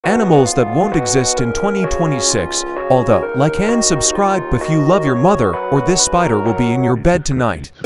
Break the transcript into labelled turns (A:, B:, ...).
A: Animals that won't exist in 2026, although, like and subscribe if you love your mother, or this spider will be in your bed tonight.